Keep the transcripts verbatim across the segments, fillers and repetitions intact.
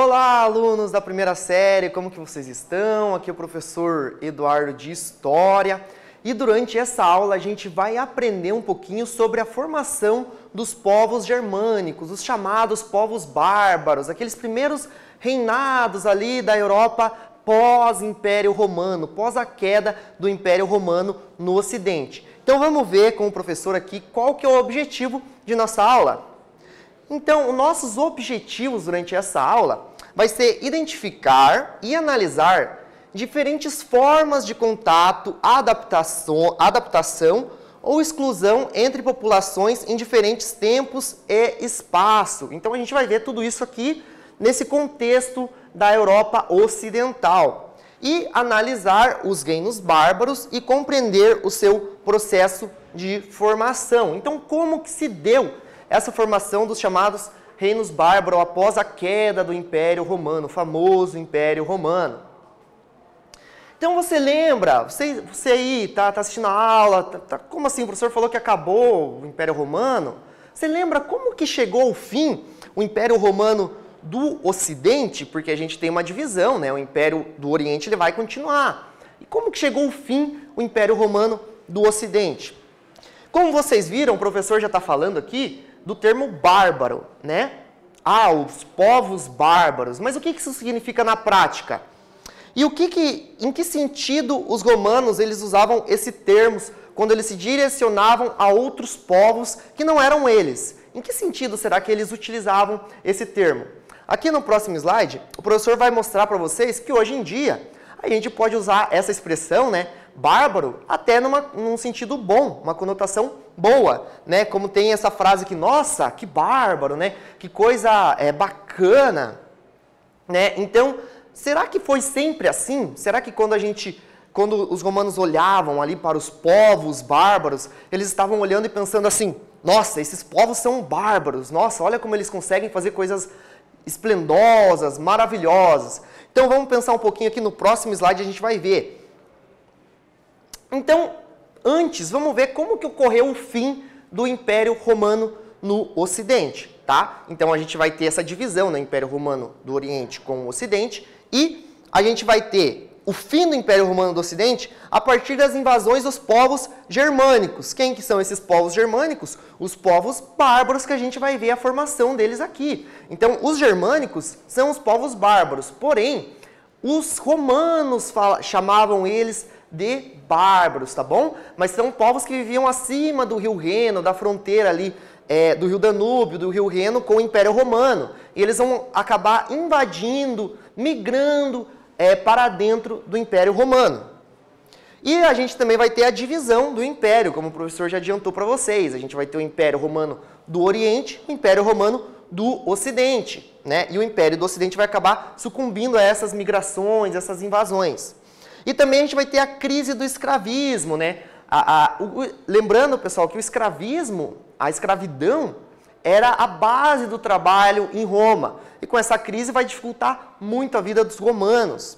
Olá, alunos da primeira série, como que vocês estão? Aqui é o professor Eduardo de História e durante essa aula a gente vai aprender um pouquinho sobre a formação dos povos germânicos, os chamados povos bárbaros, aqueles primeiros reinados ali da Europa pós-Império Romano, pós a queda do Império Romano no Ocidente. Então vamos ver com o professor aqui qual que é o objetivo de nossa aula. Então, os nossos objetivos durante essa aula vai ser identificar e analisar diferentes formas de contato, adaptação, adaptação ou exclusão entre populações em diferentes tempos e espaço. Então, a gente vai ver tudo isso aqui nesse contexto da Europa Ocidental e analisar os reinos bárbaros e compreender o seu processo de formação. Então, como que se deu essa formação dos chamados reinos bárbaros após a queda do Império Romano, o famoso Império Romano? Então você lembra, você, você aí está tá assistindo a aula, tá, tá, como assim, o professor falou que acabou o Império Romano? Você lembra como que chegou ao fim o Império Romano do Ocidente? Porque a gente tem uma divisão, né? O Império do Oriente ele vai continuar. E como que chegou ao fim o Império Romano do Ocidente? Como vocês viram, o professor já está falando aqui do termo bárbaro, né? Ah, os povos bárbaros. Mas o que isso significa na prática? E o que que, em que sentido os romanos eles usavam esse termo quando eles se direcionavam a outros povos que não eram eles? Em que sentido será que eles utilizavam esse termo? Aqui no próximo slide, o professor vai mostrar para vocês que hoje em dia a gente pode usar essa expressão, né, bárbaro, até numa, num sentido bom, uma conotação boa, né? Como tem essa frase que, nossa, que bárbaro, né? Que coisa é, bacana, né? Então, será que foi sempre assim? Será que quando a gente, quando os romanos olhavam ali para os povos bárbaros, eles estavam olhando e pensando assim, nossa, esses povos são bárbaros, nossa, olha como eles conseguem fazer coisas esplendosas, maravilhosas. Então, vamos pensar um pouquinho aqui no próximo slide, a gente vai ver. Então, antes, vamos ver como que ocorreu o fim do Império Romano no Ocidente, tá? Então, a gente vai ter essa divisão, né? Império Romano do Oriente com o Ocidente e a gente vai ter o fim do Império Romano do Ocidente a partir das invasões dos povos germânicos. Quem que são esses povos germânicos? Os povos bárbaros que a gente vai ver a formação deles aqui. Então, os germânicos são os povos bárbaros, porém, os romanos fala, chamavam eles de bárbaros, tá bom? Mas são povos que viviam acima do rio Reno, da fronteira ali, é, do rio Danúbio, do rio Reno com o Império Romano. E eles vão acabar invadindo, migrando é, para dentro do Império Romano. E a gente também vai ter a divisão do Império, como o professor já adiantou para vocês. A gente vai ter o Império Romano do Oriente e o Império Romano do Ocidente, né? E o Império do Ocidente vai acabar sucumbindo a essas migrações, essas invasões. E também a gente vai ter a crise do escravismo, né? A, a, o, lembrando, pessoal, que o escravismo, a escravidão, era a base do trabalho em Roma. E com essa crise vai dificultar muito a vida dos romanos.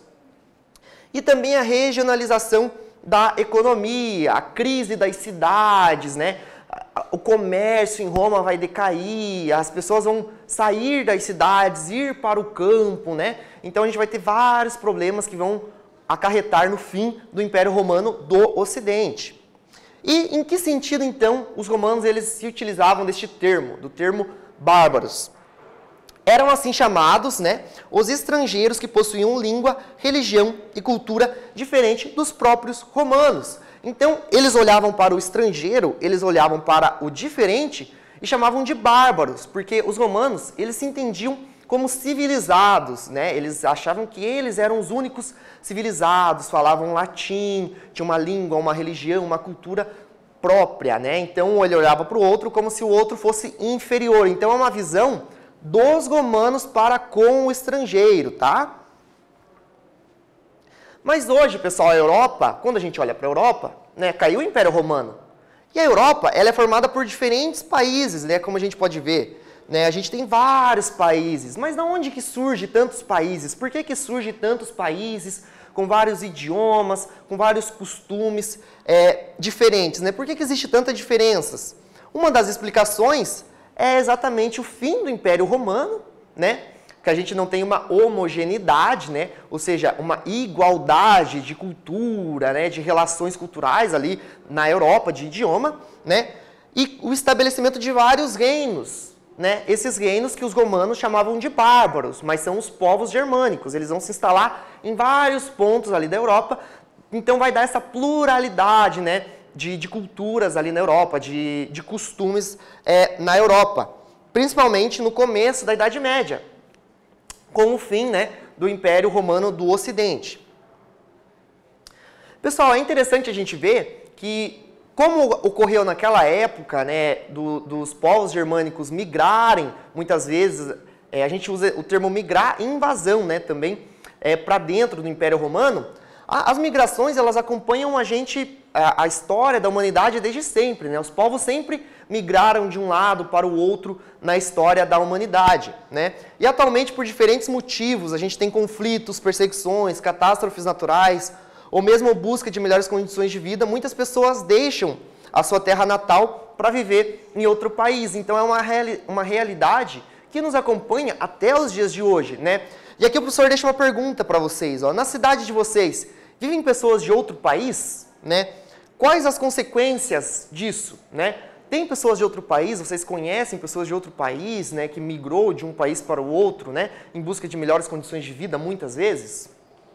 E também a regionalização da economia, a crise das cidades, né? O comércio em Roma vai decair, as pessoas vão sair das cidades, ir para o campo, né? Então a gente vai ter vários problemas que vão acarretar no fim do Império Romano do Ocidente. E em que sentido, então, os romanos eles se utilizavam deste termo, do termo bárbaros? Eram assim chamados, né, os estrangeiros que possuíam língua, religião e cultura diferente dos próprios romanos. Então, eles olhavam para o estrangeiro, eles olhavam para o diferente e chamavam de bárbaros, porque os romanos, eles se entendiam como civilizados, né? Eles achavam que eles eram os únicos civilizados, falavam latim, tinham uma língua, uma religião, uma cultura própria, né? Então, ele olhava para o outro como se o outro fosse inferior. Então, é uma visão dos romanos para com o estrangeiro, tá? Mas hoje, pessoal, a Europa, quando a gente olha para a Europa, né, caiu o Império Romano. E a Europa, ela é formada por diferentes países, né, como a gente pode ver. Né, a gente tem vários países, mas de onde que surge tantos países? Por que que surge tantos países com vários idiomas, com vários costumes é, diferentes? Né? Por que que existe tanta diferenças? Uma das explicações é exatamente o fim do Império Romano, né? que a gente não tem uma homogeneidade, né? Ou seja, uma igualdade de cultura, né? De relações culturais ali na Europa, de idioma, né? E o estabelecimento de vários reinos, né? Esses reinos que os romanos chamavam de bárbaros, mas são os povos germânicos. Eles vão se instalar em vários pontos ali da Europa, então vai dar essa pluralidade, né? De, de culturas ali na Europa, de, de costumes é, na Europa, principalmente no começo da Idade Média, com o fim, né, do Império Romano do Ocidente. Pessoal, é interessante a gente ver que, como ocorreu naquela época, né, do, dos povos germânicos migrarem, muitas vezes, é, a gente usa o termo migrar e invasão, né, também, é, para dentro do Império Romano, a, as migrações, elas acompanham a gente, a, a história da humanidade desde sempre, né, os povos sempre migraram de um lado para o outro na história da humanidade, né? E atualmente, por diferentes motivos, a gente tem conflitos, perseguições, catástrofes naturais, ou mesmo busca de melhores condições de vida, muitas pessoas deixam a sua terra natal para viver em outro país. Então é uma, reali uma realidade que nos acompanha até os dias de hoje, né? E aqui o professor deixa uma pergunta para vocês, ó. Na cidade de vocês, vivem pessoas de outro país, né? Quais as consequências disso, né? Tem pessoas de outro país, vocês conhecem pessoas de outro país, né, que migrou de um país para o outro, né, em busca de melhores condições de vida, muitas vezes?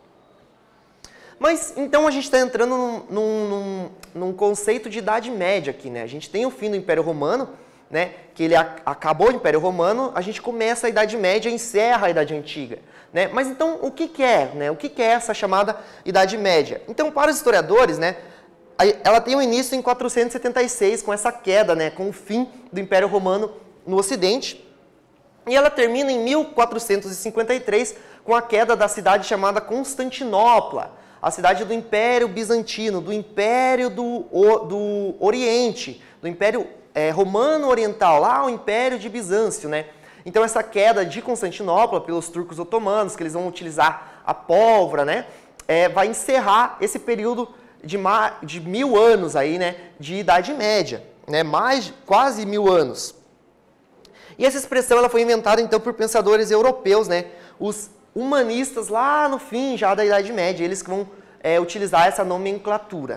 Mas, então, a gente está entrando num, num, num conceito de Idade Média aqui, né? A gente tem o fim do Império Romano, né, que ele a, acabou o Império Romano, a gente começa a Idade Média e encerra a Idade Antiga, né? Mas, então, o que, que é, né? O que, que é essa chamada Idade Média? Então, para os historiadores, né, ela tem um início em quatrocentos e setenta e seis, com essa queda, né, com o fim do Império Romano no Ocidente. E ela termina em mil quatrocentos e cinquenta e três, com a queda da cidade chamada Constantinopla, a cidade do Império Bizantino, do Império do, do Oriente, do Império é, Romano Oriental, lá o Império de Bizâncio, né? Então essa queda de Constantinopla pelos turcos otomanos, que eles vão utilizar a pólvora, né, é, vai encerrar esse período De, de mil anos aí, né, de Idade Média, né, mais quase mil anos. E essa expressão ela foi inventada então por pensadores europeus, né, os humanistas lá no fim já da Idade Média, eles que vão é, utilizar essa nomenclatura.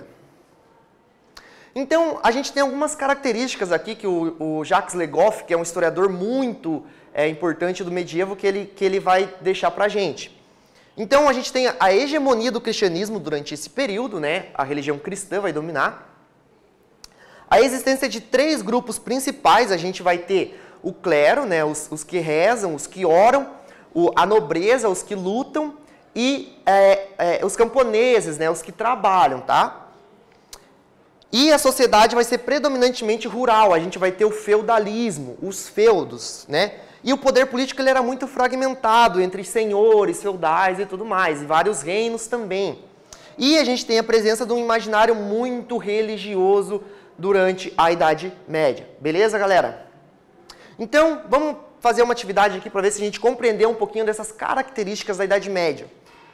Então a gente tem algumas características aqui que o, o Jacques Le Goff, que é um historiador muito é, importante do medievo, que ele, que ele vai deixar para a gente. Então a gente tem a hegemonia do cristianismo durante esse período, né? A religião cristã vai dominar. A existência de três grupos principais, a gente vai ter o clero, né? Os, os que rezam, os que oram, o, a nobreza, os que lutam e é, é, os camponeses, né? Os que trabalham, tá? E a sociedade vai ser predominantemente rural, a gente vai ter o feudalismo, os feudos, né? E o poder político ele era muito fragmentado entre senhores, feudais e tudo mais, e vários reinos também. E a gente tem a presença de um imaginário muito religioso durante a Idade Média. Beleza, galera? Então, vamos fazer uma atividade aqui para ver se a gente compreender um pouquinho dessas características da Idade Média.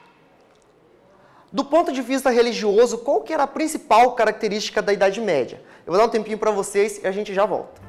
Do ponto de vista religioso, qual que era a principal característica da Idade Média? Eu vou dar um tempinho para vocês e a gente já volta.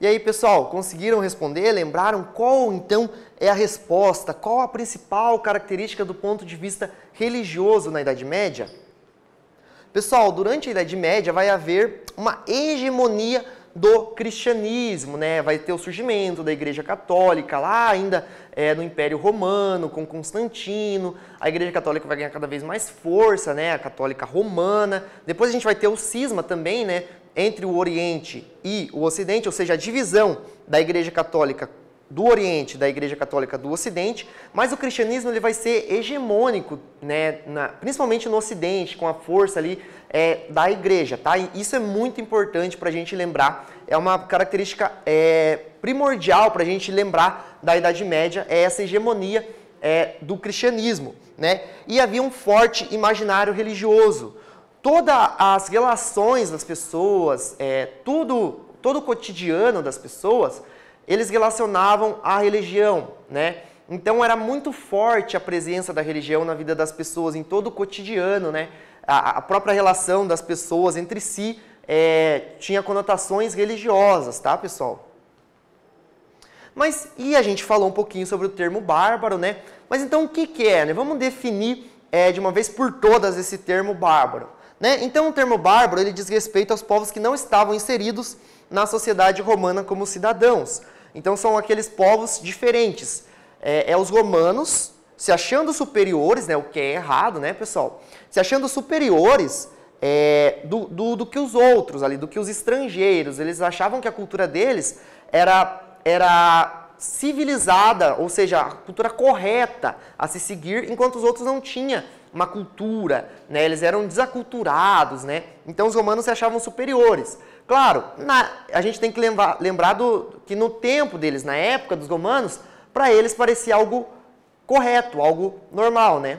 E aí, pessoal, conseguiram responder? Lembraram qual, então, é a resposta? Qual a principal característica do ponto de vista religioso na Idade Média? Pessoal, durante a Idade Média vai haver uma hegemonia do cristianismo, né? Vai ter o surgimento da Igreja Católica lá ainda é, no Império Romano, com Constantino. A Igreja Católica vai ganhar cada vez mais força, né? A Católica Romana. Depois a gente vai ter o cisma também, né? Entre o Oriente e o Ocidente, ou seja, a divisão da Igreja Católica do Oriente, da Igreja Católica do Ocidente, mas o cristianismo ele vai ser hegemônico, né, na, principalmente no Ocidente, com a força ali é, da Igreja, tá? E isso é muito importante para a gente lembrar, é uma característica é, primordial para a gente lembrar da Idade Média, é essa hegemonia é, do cristianismo, né? E havia um forte imaginário religioso. Todas as relações das pessoas, é, tudo, todo o cotidiano das pessoas, eles relacionavam à religião, né? Então era muito forte a presença da religião na vida das pessoas, em todo o cotidiano, né? A, a própria relação das pessoas entre si é, tinha conotações religiosas, tá, pessoal? Mas, e a gente falou um pouquinho sobre o termo bárbaro, né? Mas então o que que é, né? Vamos definir é, de uma vez por todas esse termo bárbaro, né? Então o termo bárbaro, ele diz respeito aos povos que não estavam inseridos na sociedade romana como cidadãos. Então são aqueles povos diferentes. É, é os romanos se achando superiores, né, o que é errado, né, pessoal? Se achando superiores é, do, do, do que os outros ali, do que os estrangeiros. Eles achavam que a cultura deles era, era civilizada, ou seja, a cultura correta a se seguir, enquanto os outros não tinham uma cultura, né? Eles eram desaculturados, né? Então os romanos se achavam superiores. Claro, na, a gente tem que lembrar, lembrar do, que no tempo deles, na época dos romanos, para eles parecia algo correto, algo normal, né?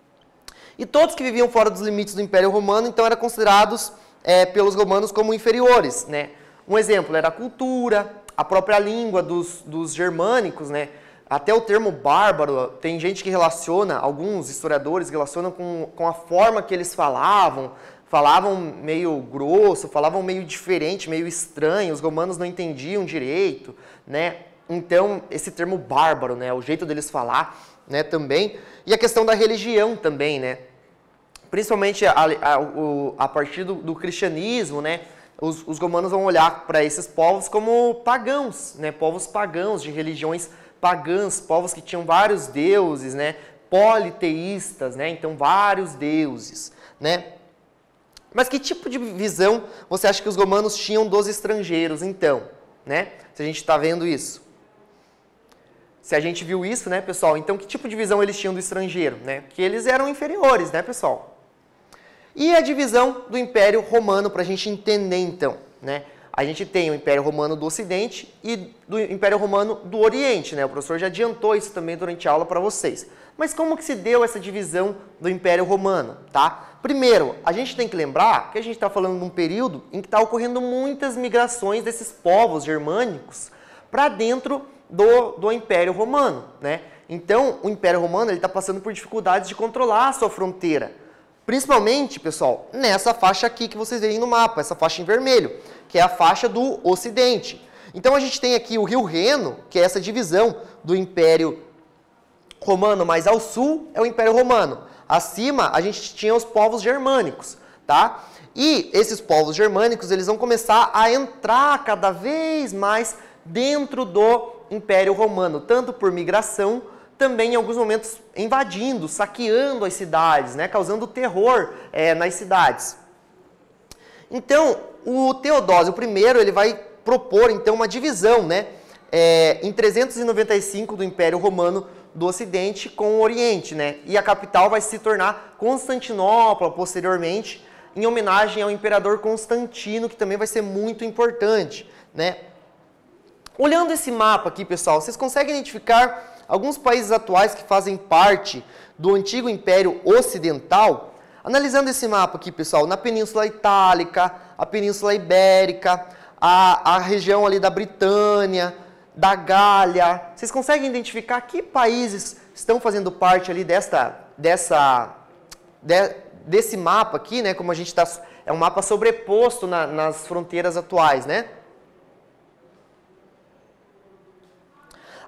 E todos que viviam fora dos limites do Império Romano, então, eram considerados é, pelos romanos como inferiores, né? Um exemplo era a cultura, a própria língua dos, dos germânicos, né? Até o termo bárbaro, tem gente que relaciona, alguns historiadores relacionam com, com a forma que eles falavam, falavam meio grosso, falavam meio diferente, meio estranho, os romanos não entendiam direito, né? Então, esse termo bárbaro, né, o jeito deles falar, né, também, e a questão da religião também, né? Principalmente a, a, o, a partir do, do cristianismo, né, os, os romanos vão olhar para esses povos como pagãos, né, povos pagãos, de religiões pagãs, povos que tinham vários deuses, né, politeístas, né, então vários deuses, né? Mas que tipo de visão você acha que os romanos tinham dos estrangeiros, então, né? Se a gente está vendo isso. Se a gente viu isso, né, pessoal? Então, que tipo de visão eles tinham do estrangeiro, né? Que eles eram inferiores, né, pessoal? E a divisão do Império Romano, para a gente entender, então, né? A gente tem o Império Romano do Ocidente e do Império Romano do Oriente, né? O professor já adiantou isso também durante a aula para vocês. Mas como que se deu essa divisão do Império Romano, tá? Primeiro, a gente tem que lembrar que a gente está falando de um período em que está ocorrendo muitas migrações desses povos germânicos para dentro do, do Império Romano, né? Então, o Império Romano está passando por dificuldades de controlar a sua fronteira. Principalmente, pessoal, nessa faixa aqui que vocês veem no mapa, essa faixa em vermelho, que é a faixa do Ocidente. Então, a gente tem aqui o Rio Reno, que é essa divisão do Império Romano, mas ao sul é o Império Romano. Acima, a gente tinha os povos germânicos, tá? E esses povos germânicos, eles vão começar a entrar cada vez mais dentro do Império Romano, tanto por migração, também em alguns momentos invadindo, saqueando as cidades, né, causando terror é, nas cidades. Então, o Teodósio I, ele vai propor, então, uma divisão, né, é, em trezentos e noventa e cinco do Império Romano do Ocidente com o Oriente, né, e a capital vai se tornar Constantinopla, posteriormente, em homenagem ao imperador Constantino, que também vai ser muito importante, né. Olhando esse mapa aqui, pessoal, vocês conseguem identificar alguns países atuais que fazem parte do antigo Império Ocidental? Analisando esse mapa aqui, pessoal, na Península Itálica, a Península Ibérica, a, a região ali da Britânia, da Gália, vocês conseguem identificar que países estão fazendo parte ali desta, dessa, de, desse mapa aqui, né? Como a gente está, é um mapa sobreposto na, nas fronteiras atuais, né?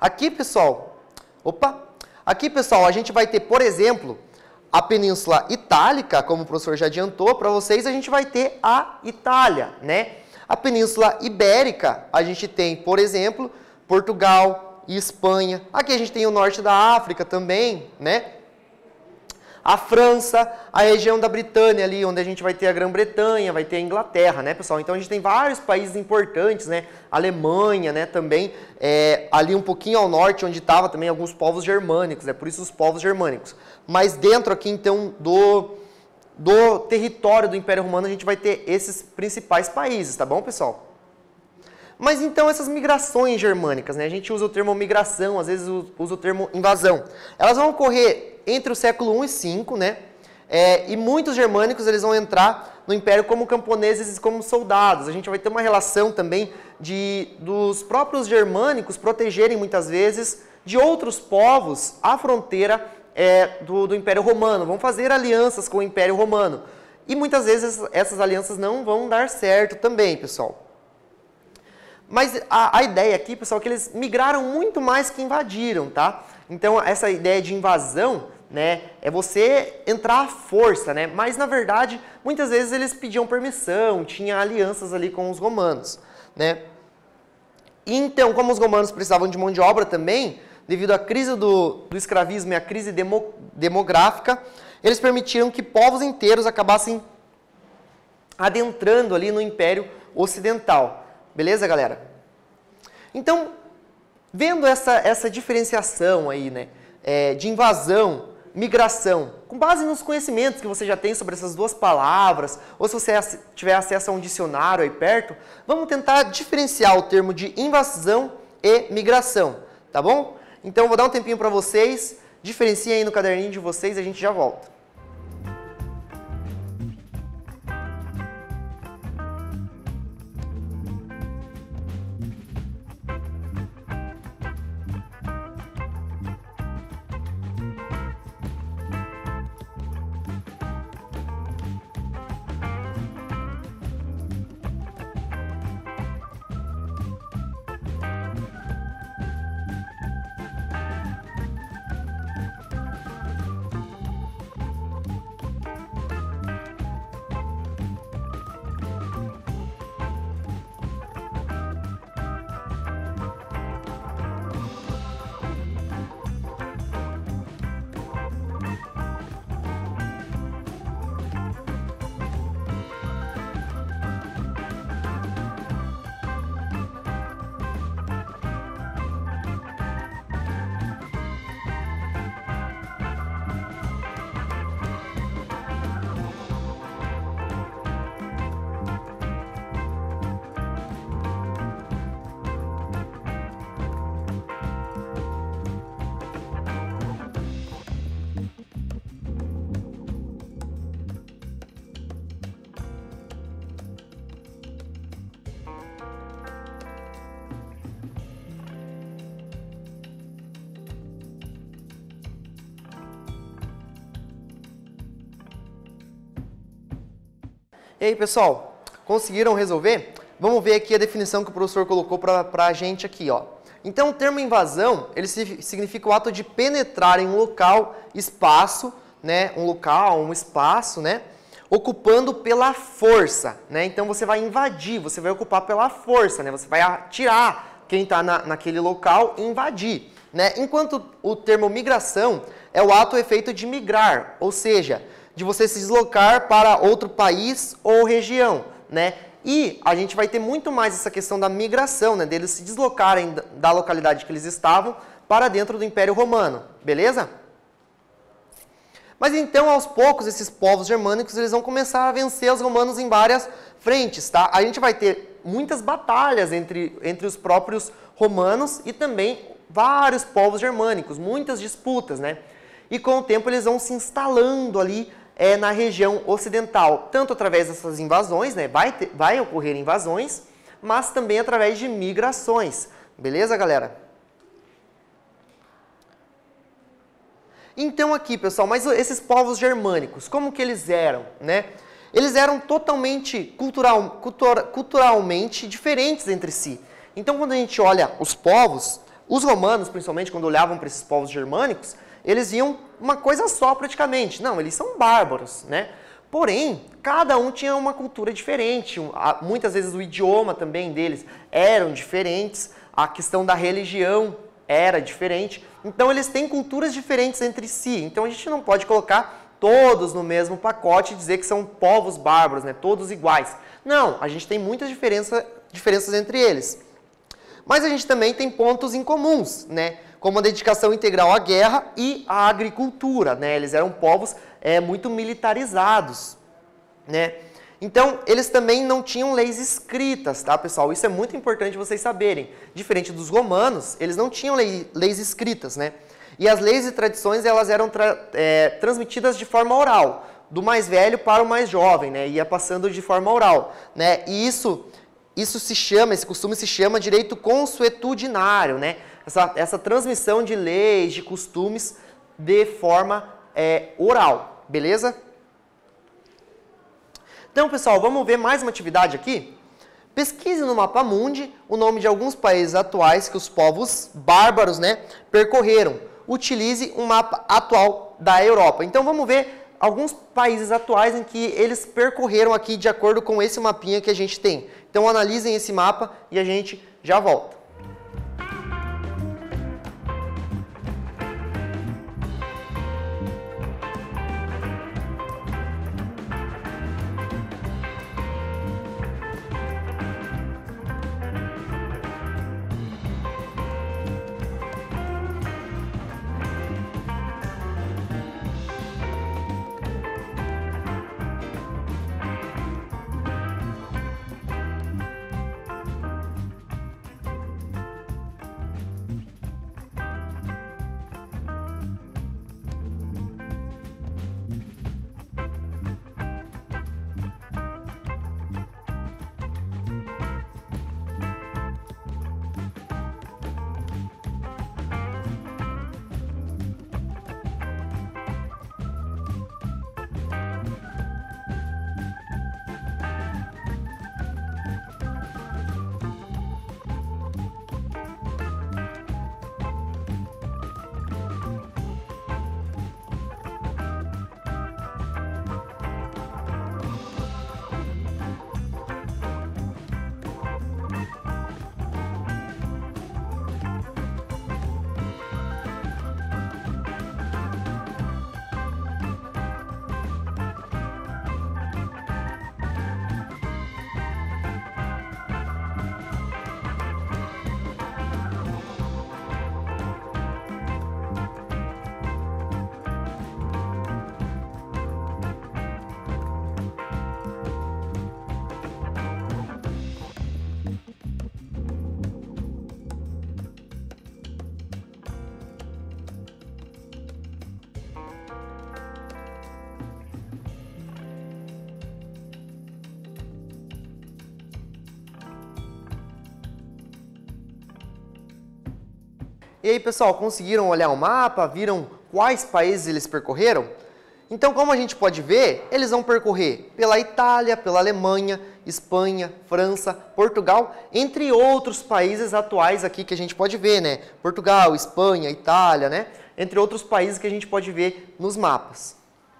Aqui, pessoal, opa, aqui, pessoal, a gente vai ter, por exemplo, a Península Itálica, como o professor já adiantou para vocês, a gente vai ter a Itália, né? A Península Ibérica, a gente tem, por exemplo, Portugal e Espanha. Aqui a gente tem o norte da África também, né? A França, a região da Britânia ali, onde a gente vai ter a Grã-Bretanha, vai ter a Inglaterra, né, pessoal? Então a gente tem vários países importantes, né? Alemanha, né, também, é, ali um pouquinho ao norte, onde estava também alguns povos germânicos, né? Por isso os povos germânicos. Mas dentro aqui, então, do, do território do Império Romano, a gente vai ter esses principais países, tá bom, pessoal? Mas então essas migrações germânicas, né? A gente usa o termo migração, às vezes usa o termo invasão. Elas vão ocorrer entre o século um e cinco, né? É, e muitos germânicos eles vão entrar no Império como camponeses e como soldados. A gente vai ter uma relação também de, dos próprios germânicos protegerem muitas vezes de outros povos à fronteira é, do, do Império Romano. Vão fazer alianças com o Império Romano. E muitas vezes essas alianças não vão dar certo também, pessoal. Mas a, a ideia aqui, pessoal, é que eles migraram muito mais que invadiram, tá? Então, essa ideia de invasão, né, é você entrar à força, né? Mas, na verdade, muitas vezes eles pediam permissão, tinha alianças ali com os romanos, né? E, então, como os romanos precisavam de mão de obra também, devido à crise do, do escravismo e à crise demo, demográfica, eles permitiram que povos inteiros acabassem adentrando ali no Império Ocidental. Beleza, galera? Então, vendo essa, essa diferenciação aí, né, é, de invasão, migração, com base nos conhecimentos que você já tem sobre essas duas palavras, ou se você tiver acesso a um dicionário aí perto, vamos tentar diferenciar o termo de invasão e migração, tá bom? Então, eu vou dar um tempinho para vocês, diferenciem aí no caderninho de vocês e a gente já volta. E aí, pessoal, conseguiram resolver? Vamos ver aqui a definição que o professor colocou para a gente aqui, ó. Então, o termo invasão, ele significa o ato de penetrar em um local, espaço, né, um local, um espaço, né, ocupando pela força, né? Então, você vai invadir, você vai ocupar pela força, né? Você vai atirar quem está na, naquele local e invadir, né? Enquanto o termo migração é o ato ou efeito de migrar, ou seja, de você se deslocar para outro país ou região, né? E a gente vai ter muito mais essa questão da migração, né? Deles se deslocarem da localidade que eles estavam para dentro do Império Romano, beleza? Mas então, aos poucos, esses povos germânicos, eles vão começar a vencer os romanos em várias frentes, tá? A gente vai ter muitas batalhas entre, entre os próprios romanos e também vários povos germânicos, muitas disputas, né? E com o tempo eles vão se instalando ali é, na região ocidental, tanto através dessas invasões, né? Vai, ter, vai ocorrer invasões, mas também através de migrações. Beleza, galera? Então aqui, pessoal, mas esses povos germânicos, como que eles eram, né? Eles eram totalmente cultural, cultura, culturalmente diferentes entre si. Então, quando a gente olha os povos, Os romanos, principalmente, quando olhavam para esses povos germânicos, eles viam uma coisa só praticamente. Não, eles são bárbaros, né? Porém, cada um tinha uma cultura diferente. Muitas vezes o idioma também deles eram diferentes, a questão da religião era diferente. Então, eles têm culturas diferentes entre si. Então, a gente não pode colocar todos no mesmo pacote e dizer que são povos bárbaros, né? Todos iguais. Não, a gente tem muitas diferença, diferenças entre eles. Mas a gente também tem pontos em comuns, né? Como a dedicação integral à guerra e à agricultura, né? Eles eram povos é, muito militarizados, né? Então, eles também não tinham leis escritas, tá, pessoal? Isso é muito importante vocês saberem. Diferente dos romanos, eles não tinham lei, leis escritas, né? E as leis e tradições, elas eram tra é, transmitidas de forma oral, do mais velho para o mais jovem, né? Ia passando de forma oral, né? E isso, isso se chama, esse costume se chama direito consuetudinário, né? Essa, essa transmissão de leis, de costumes de forma é, oral, beleza? Então, pessoal, vamos ver mais uma atividade aqui? Pesquise no mapa mundi o nome de alguns países atuais que os povos bárbaros, né, percorreram. Utilize um mapa atual da Europa. Então, vamos ver alguns países atuais em que eles percorreram aqui de acordo com esse mapinha que a gente tem. Então, analisem esse mapa e a gente já volta. E aí, pessoal, conseguiram olhar o mapa? Viram quais países eles percorreram? Então, como a gente pode ver, eles vão percorrer pela Itália, pela Alemanha, Espanha, França, Portugal, entre outros países atuais aqui que a gente pode ver, né? Portugal, Espanha, Itália, né? Entre outros países que a gente pode ver nos mapas.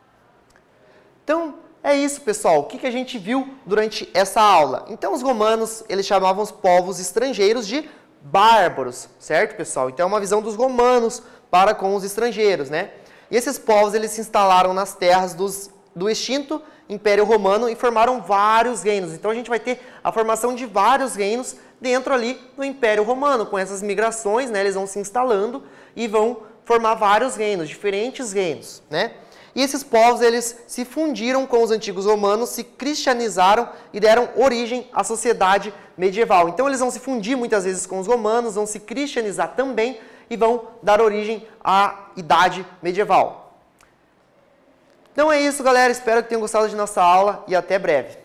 Então, é isso, pessoal. O que que a gente viu durante essa aula? Então, os romanos, eles chamavam os povos estrangeiros de bárbaros, certo, pessoal? Então, é uma visão dos romanos para com os estrangeiros, né? E esses povos, eles se instalaram nas terras dos, do extinto Império Romano e formaram vários reinos. Então, a gente vai ter a formação de vários reinos dentro ali do Império Romano. Com essas migrações, né, eles vão se instalando e vão formar vários reinos, diferentes reinos, né? E esses povos, eles se fundiram com os antigos romanos, se cristianizaram e deram origem à sociedade medieval. Então, eles vão se fundir muitas vezes com os romanos, vão se cristianizar também e vão dar origem à idade medieval. Então é isso, galera. Espero que tenham gostado de nossa aula e até breve.